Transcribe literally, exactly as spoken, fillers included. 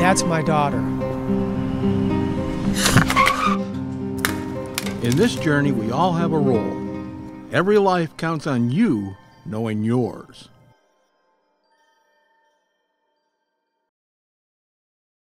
that's my daughter. In this journey, we all have a role. Every life counts on you knowing yours.